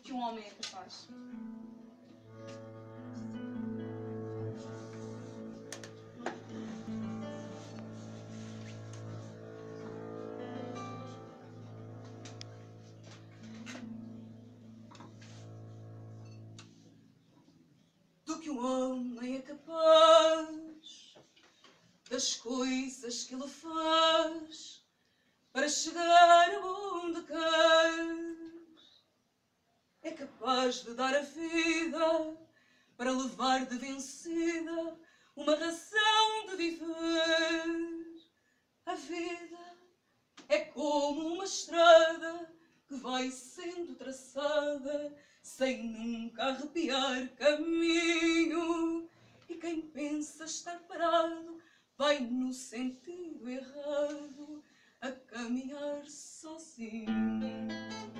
que um homem é capaz. Do que um homem é capaz, das coisas que ele faz para chegar aonde quer. É capaz de dar a vida para levar de vencida uma razão de viver. A vida é como uma estrada que vai sendo traçada sem nunca arrepiar caminho. E quem pensa estar parado vai no sentido errado, a caminhar sozinho.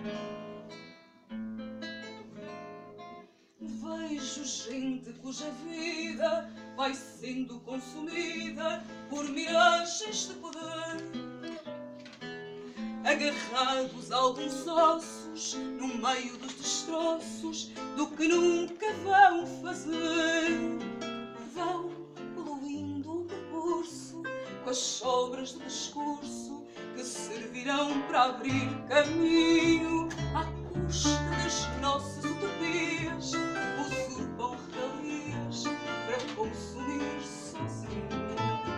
Vejo gente cuja vida vai sendo consumida por miragens de poder, agarrados a alguns ossos no meio dos destroços do que nunca vão fazer. Vão poluindo o percurso com as sobras do discurso que servirão para abrir caminho à custa das nossas utopias. Usurpam regalias para consumir sozinho.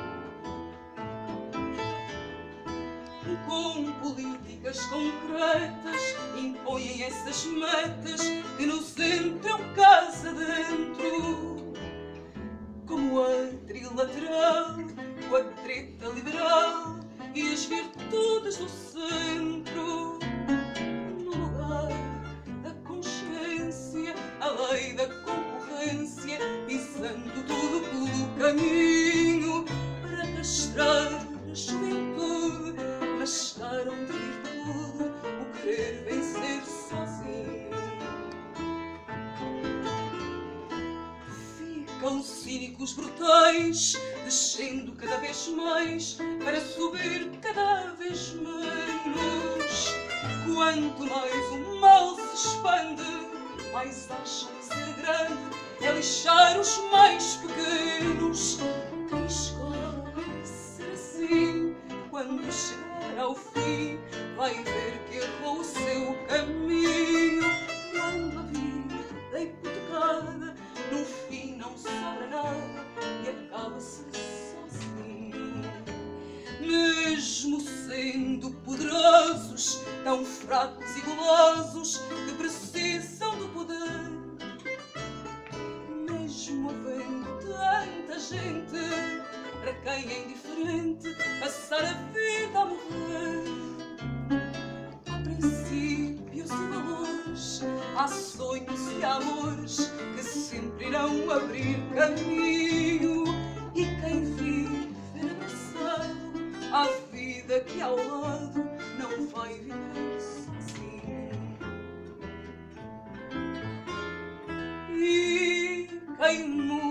Com políticas concretas impõem essas metas que nos entram casa dentro, como a trilateral, com a treta liberal e as virtudes do centro. No lugar da consciência, a lei da concorrência, pisando tudo pelo caminho para castrar a juventude. Mascaram de virtude o querer vencer sozinho. Ficam cínicos brutais, descendo cada vez mais para subir cada vez menos. Quanto mais o mal se expande, mais acham ser grande é lixar os mais pequenos. Quem escolhe ser assim, quando chegar ao fim, vai ver que errou o seu caminho. Quando a vida é hipotecada, no fim não sobra nada e acaba-se sozinho. Mesmo sendo poderosos, tão fracos e gulosos que precisam do poder, mesmo havendo tanta gente para quem é indiferente passar a vida a morrer. Há princípios e valores, há sonhos e amores que sempre irão abrir caminho. E quem vive abraçado à vida que ao lado não vai viver sozinho. E quem